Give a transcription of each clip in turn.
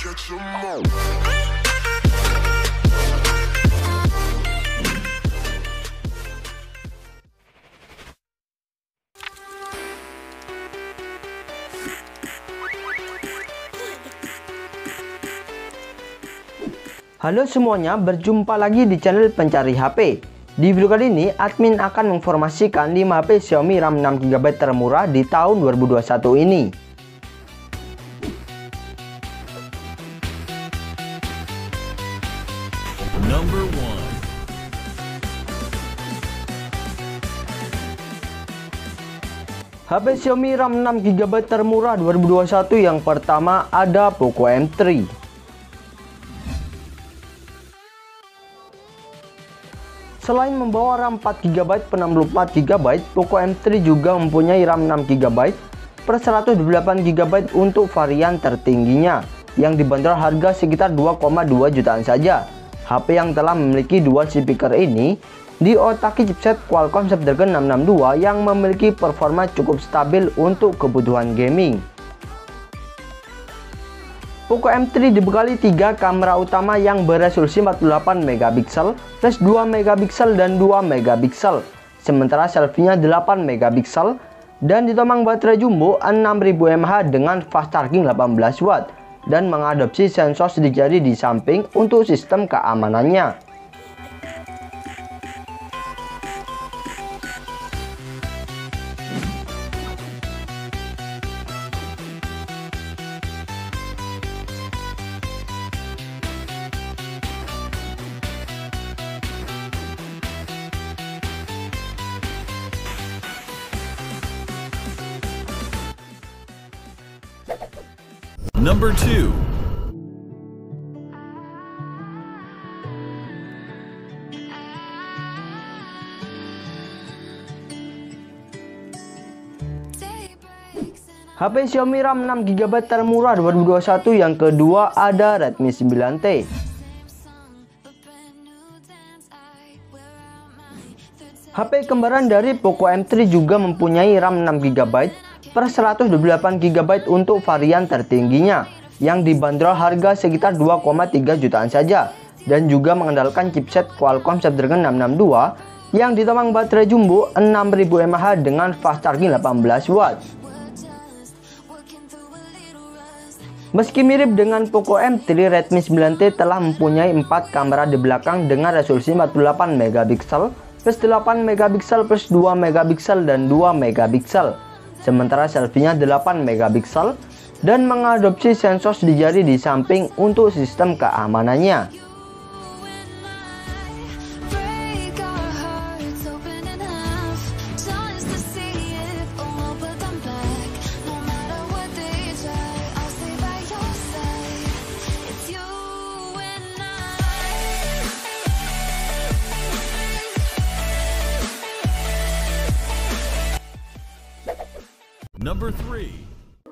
Halo semuanya, berjumpa lagi di channel Pencari HP. Di video kali ini, admin akan menginformasikan 5 HP Xiaomi RAM 6GB termurah di tahun 2021 ini. Number 1. HP Xiaomi RAM 6GB termurah 2021 yang pertama ada Poco M3. Selain membawa RAM 4GB per 64GB, Poco M3 juga mempunyai RAM 6GB per 128GB untuk varian tertingginya yang dibanderol harga sekitar 2,2 jutaan saja. HP yang telah memiliki dual speaker ini diotaki chipset Qualcomm Snapdragon 662 yang memiliki performa cukup stabil untuk kebutuhan gaming. Poco M3 dibekali 3 kamera utama yang beresolusi 48MP plus 2MP dan 2MP, sementara selfie-nya 8MP dan ditomang baterai jumbo 6000 mAh dengan fast charging 18W dan mengadopsi sensor sidik jari di samping untuk sistem keamanannya. Number 2. HP Xiaomi RAM 6GB termurah 2021 yang kedua ada Redmi 9T. HP kembaran dari Poco M3 juga mempunyai RAM 6GB per 128GB untuk varian tertingginya yang dibanderol harga sekitar 2,3 jutaan saja dan juga mengandalkan chipset Qualcomm Snapdragon 662 yang ditomang baterai jumbo 6000 mAh dengan fast charging 18W. Meski mirip dengan Poco M3, Redmi 9T telah mempunyai 4 kamera di belakang dengan resolusi 48MP plus 8MP plus 2MP dan 2MP. Sementara selfie-nya 8MP dan mengadopsi sensor sidik jari di samping untuk sistem keamanannya. Number 3.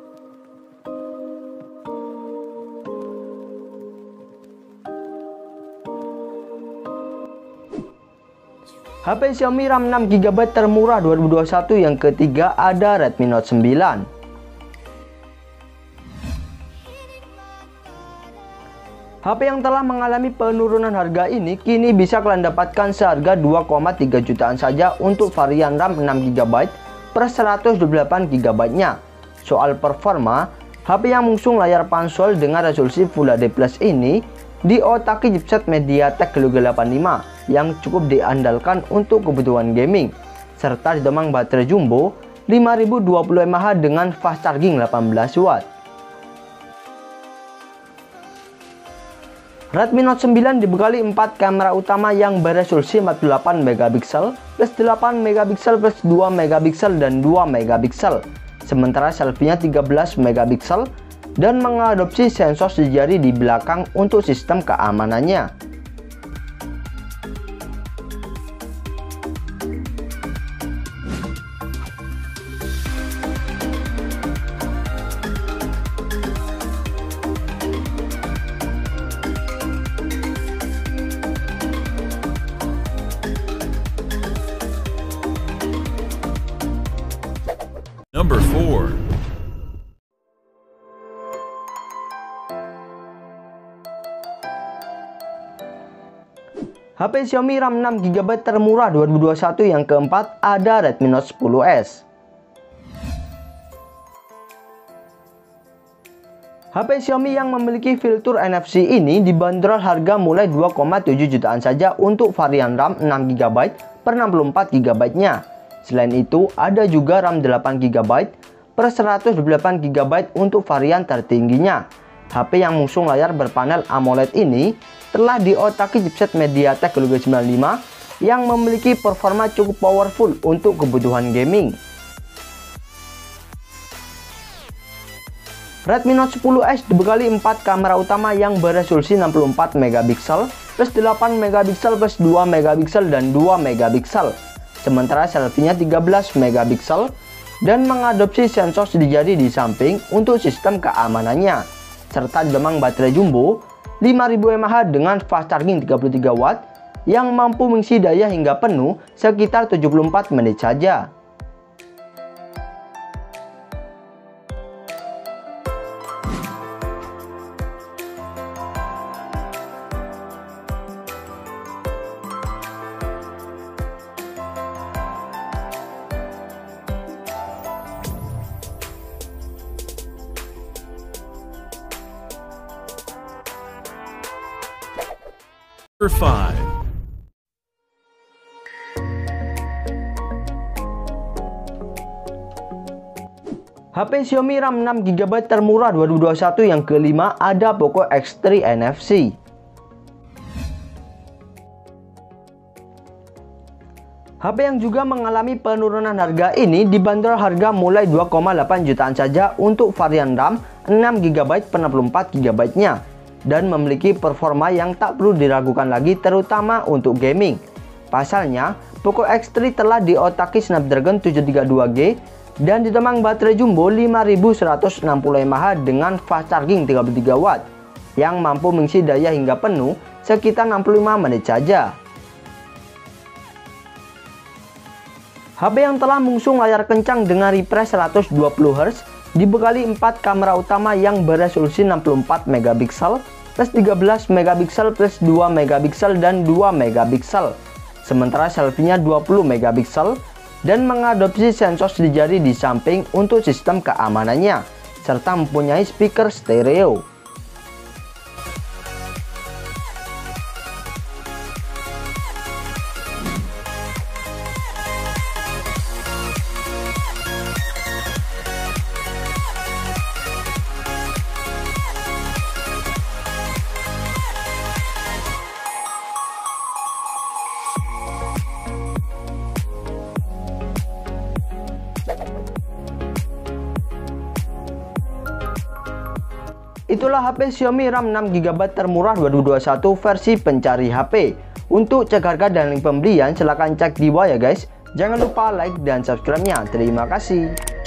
HP Xiaomi RAM 6GB termurah 2021 yang ketiga ada Redmi Note 9. HP yang telah mengalami penurunan harga ini kini bisa kalian dapatkan seharga 2,3 jutaan saja untuk varian RAM 6GB per 128GB-nya. Soal performa, HP yang mengusung layar pansel dengan resolusi Full HD Plus ini diotaki chipset MediaTek Helio G85 yang cukup diandalkan untuk kebutuhan gaming, serta ditomang baterai jumbo 5020 mAh dengan fast charging 18W. Redmi Note 9 dibekali 4 kamera utama yang beresolusi 48MP plus 8MP plus 2MP dan 2MP, sementara selfie-nya 13MP dan mengadopsi sensor sidik jari di belakang untuk sistem keamanannya. Number 4. HP Xiaomi RAM 6GB termurah 2021 yang keempat ada Redmi Note 10s. HP Xiaomi yang memiliki fitur NFC ini dibanderol harga mulai 2,7 jutaan saja untuk varian RAM 6GB per 64GB-nya. Selain itu, ada juga RAM 8GB per 128GB untuk varian tertingginya. HP yang mengusung layar berpanel AMOLED ini telah diotaki chipset MediaTek Helio G95 yang memiliki performa cukup powerful untuk kebutuhan gaming. Redmi Note 10s dibekali 4 kamera utama yang beresolusi 64MP plus 8MP plus 2MP dan 2MP. Sementara selfie-nya 13MP dan mengadopsi sensor sidik jari di samping untuk sistem keamanannya. Serta demang baterai jumbo 5000 mAh dengan fast charging 33W yang mampu mengisi daya hingga penuh sekitar 74 menit saja. Number 5. HP Xiaomi RAM 6GB termurah 2021 yang kelima ada Poco X3 NFC. HP yang juga mengalami penurunan harga ini dibanderol harga mulai 2,8 jutaan saja untuk varian RAM 6GB per 64GB-nya. Dan memiliki performa yang tak perlu diragukan lagi terutama untuk gaming. Pasalnya, Poco X3 telah diotaki Snapdragon 732G dan ditemang baterai jumbo 5160 mAh dengan fast charging 33W yang mampu mengisi daya hingga penuh sekitar 65 menit saja. HP yang telah mengusung layar kencang dengan refresh 120Hz dibekali 4 kamera utama yang beresolusi 64MP plus 13MP plus 2MP dan 2MP. Sementara selfie-nya 20MP dan mengadopsi sensor sidik jari di samping untuk sistem keamanannya serta mempunyai speaker stereo. Itulah HP Xiaomi RAM 6GB termurah 2021 versi pencari HP. Untuk cek harga dan link pembelian silahkan cek di bawah ya guys. Jangan lupa like dan subscribe-nya. Terima kasih.